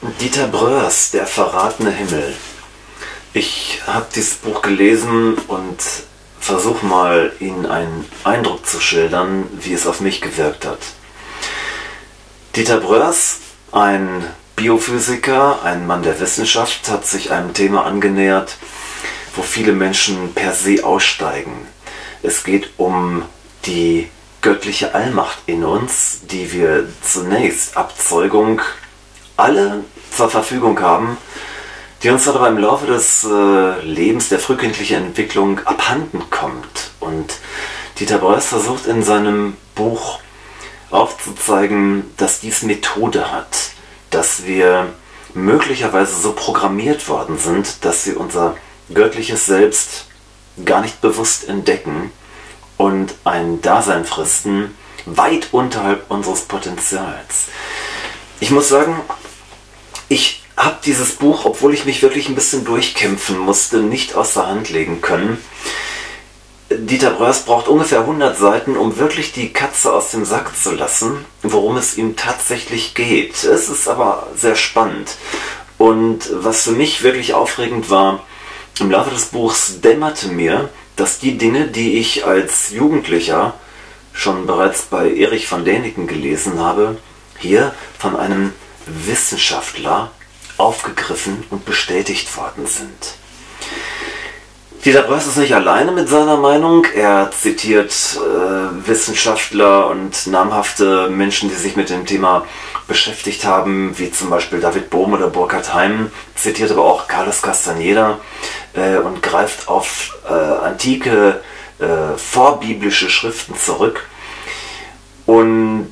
Dieter Bröers, Der verratene Himmel. Ich habe dieses Buch gelesen und versuche mal, Ihnen einen Eindruck zu schildern, wie es auf mich gewirkt hat. Dieter Bröers, ein Biophysiker, ein Mann der Wissenschaft, hat sich einem Thema angenähert, wo viele Menschen per se aussteigen. Es geht um die göttliche Allmacht in uns, die wir zunächst Abzeugung alle zur Verfügung haben, die uns aber im Laufe des Lebens, der frühkindlichen Entwicklung abhanden kommt. Und Dieter Bröers versucht in seinem Buch aufzuzeigen, dass dies Methode hat, dass wir möglicherweise so programmiert worden sind, dass wir unser göttliches Selbst gar nicht bewusst entdecken und ein Dasein fristen, weit unterhalb unseres Potenzials. Ich muss sagen, ich habe dieses Buch, obwohl ich mich wirklich ein bisschen durchkämpfen musste, nicht aus der Hand legen können. Dieter Bröers braucht ungefähr 100 Seiten, um wirklich die Katze aus dem Sack zu lassen, worum es ihm tatsächlich geht. Es ist aber sehr spannend. Und was für mich wirklich aufregend war, im Laufe des Buchs dämmerte mir, dass die Dinge, die ich als Jugendlicher schon bereits bei Erich von Däniken gelesen habe, hier von einem Wissenschaftler aufgegriffen und bestätigt worden sind. Dieter Bröers ist nicht alleine mit seiner Meinung. Er zitiert Wissenschaftler und namhafte Menschen, die sich mit dem Thema beschäftigt haben, wie zum Beispiel David Bohm oder Burkhard Heim, zitiert aber auch Carlos Castaneda und greift auf antike vorbiblische Schriften zurück. Und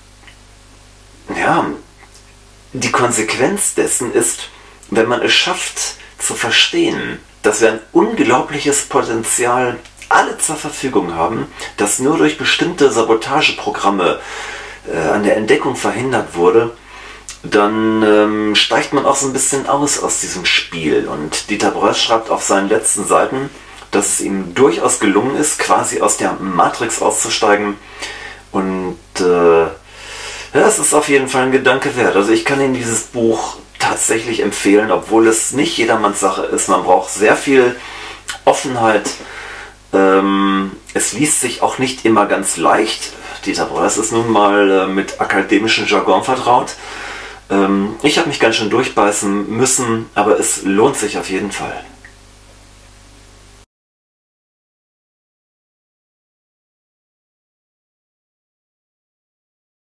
ja, die Konsequenz dessen ist, wenn man es schafft zu verstehen, dass wir ein unglaubliches Potenzial alle zur Verfügung haben, das nur durch bestimmte Sabotageprogramme an der Entdeckung verhindert wurde, dann steigt man auch so ein bisschen aus diesem Spiel. Und Dieter Bröers schreibt auf seinen letzten Seiten, dass es ihm durchaus gelungen ist, quasi aus der Matrix auszusteigen. Und ja, es ist auf jeden Fall ein Gedanke wert. Also ich kann Ihnen dieses Buch tatsächlich empfehlen, obwohl es nicht jedermanns Sache ist. Man braucht sehr viel Offenheit. Es liest sich auch nicht immer ganz leicht. Dieter Bröers ist nun mal mit akademischem Jargon vertraut. Ich habe mich ganz schön durchbeißen müssen, aber es lohnt sich auf jeden Fall.